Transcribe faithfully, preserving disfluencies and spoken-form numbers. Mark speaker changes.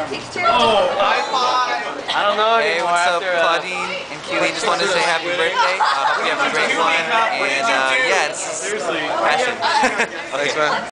Speaker 1: Oh, high five! I don't know
Speaker 2: Hey,
Speaker 1: anymore.
Speaker 2: what's up,
Speaker 1: after, uh,
Speaker 2: Claudine and Keely? Just wanted to say happy birthday. I uh, hope you have a great one. And uh, yeah, it's passion. Thanks, man.